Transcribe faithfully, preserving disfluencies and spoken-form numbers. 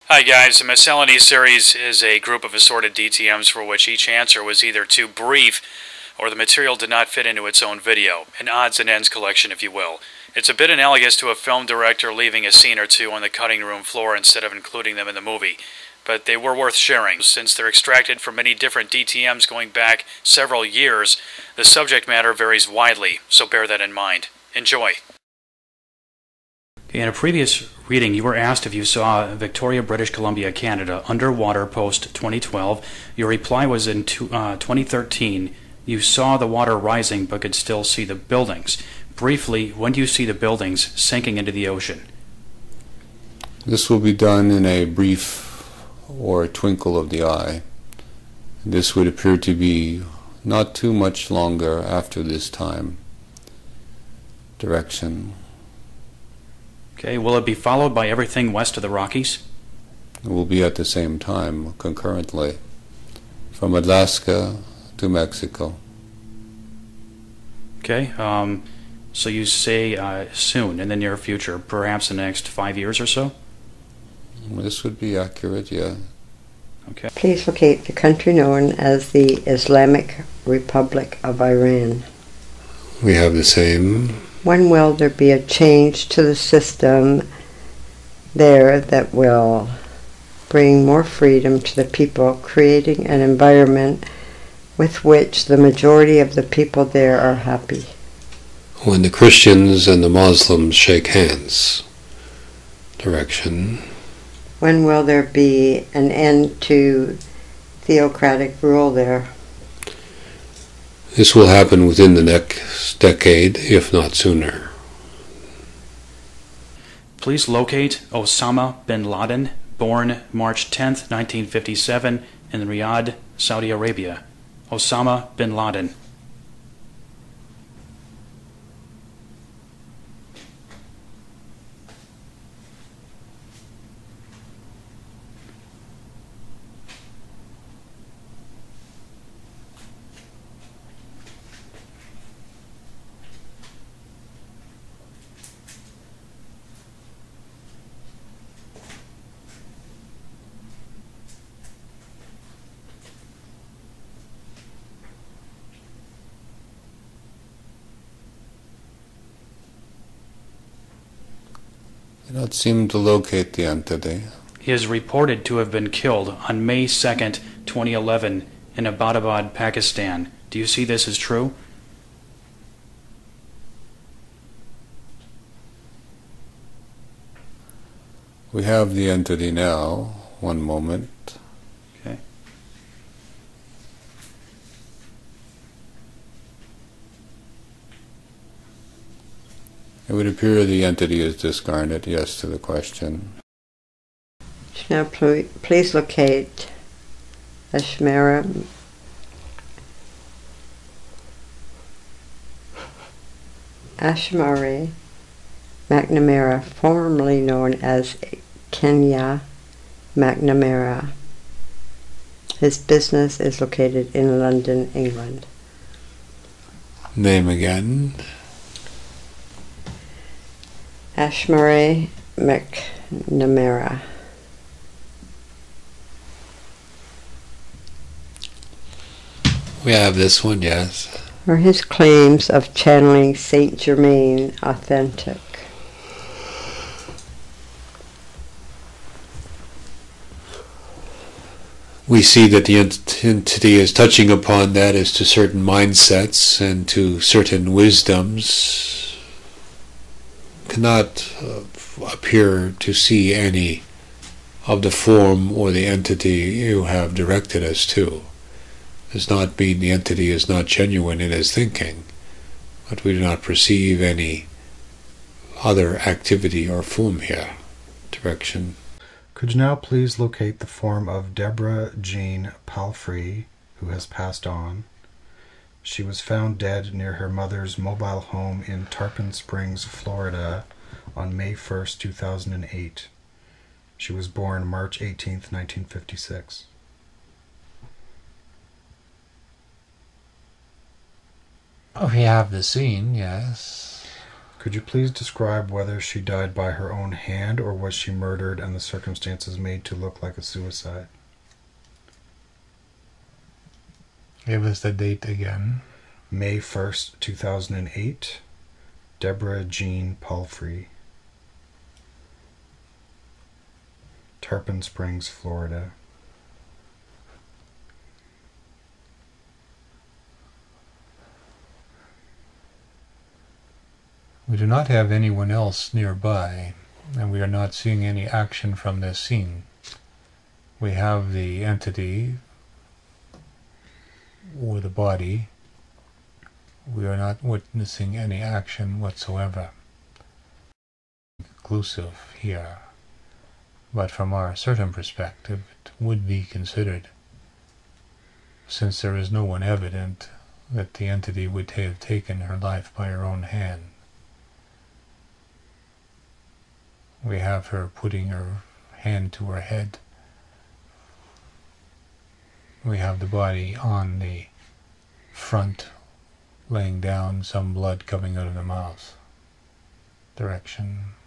Hi guys, the Miscellany series is a group of assorted D T Ms for which each answer was either too brief or the material did not fit into its own video, an odds and ends collection if you will. It's a bit analogous to a film director leaving a scene or two on the cutting room floor instead of including them in the movie. But they were worth sharing. Since they're extracted from many different D T Ms going back several years, the subject matter varies widely, so bear that in mind. Enjoy. In a previous reading, you were asked if you saw Victoria, British Columbia, Canada, underwater post twenty twelve. Your reply was in two, uh, twenty thirteen. You saw the water rising but could still see the buildings. Briefly, when do you see the buildings sinking into the ocean? This will be done in a brief or a twinkle of the eye. This would appear to be not too much longer after this time. Direction. Okay, will it be followed by everything west of the Rockies? It will be at the same time, concurrently, from Alaska to Mexico. Okay, um, so you say uh, soon, in the near future, perhaps the next five years or so? This would be accurate, yeah. Okay. Please locate the country known as the Islamic Republic of Iran. We have the same. When will there be a change to the system there that will bring more freedom to the people, creating an environment with which the majority of the people there are happy? When the Christians and the Muslims shake hands. Direction. When will there be an end to theocratic rule there? This will happen within the next decade, if not sooner. Please locate Osama bin Laden, born March tenth, nineteen fifty-seven, in Riyadh, Saudi Arabia. Osama bin Laden. I do not seem to locate the entity. He is reported to have been killed on May second, twenty eleven, in Abbottabad, Pakistan. Do you see this as true? We have the entity now. One moment. Okay. It would appear the entity is discarnate, yes to the question. Now pl- please locate Ashmara Ashmari McNamara, formerly known as Kenya McNamara. His business is located in London, England. Name again. Ashmari McNamara. We have this one, yes. Are his claims of channeling Saint Germain authentic? We see that the ent- entity is touching upon that as to certain mindsets and to certain wisdoms. Cannot uh, appear to see any of the form or the entity you have directed us to. Does not mean the entity is not genuine in his thinking, but we do not perceive any other activity or form here. Direction. Could you now please locate the form of Deborah Jean Palfrey, who has passed on? She was found dead near her mother's mobile home in Tarpon Springs, Florida, on May first, two thousand eight. She was born March eighteenth, nineteen fifty-six. Oh, we have the scene, yes. Could you please describe whether she died by her own hand or was she murdered and the circumstances made to look like a suicide? Give us the date again. May first, two thousand eight. Deborah Jean Palfrey. Tarpon Springs, Florida. We do not have anyone else nearby, and we are not seeing any action from this scene. We have the entity or the body. We are not witnessing any action whatsoever. Conclusive here, but from our certain perspective it would be considered, since there is no one evident, that the entity would have taken her life by her own hand. We have her putting her hand to her head. We have the body on the front, laying down, some blood coming out of the mouth direction.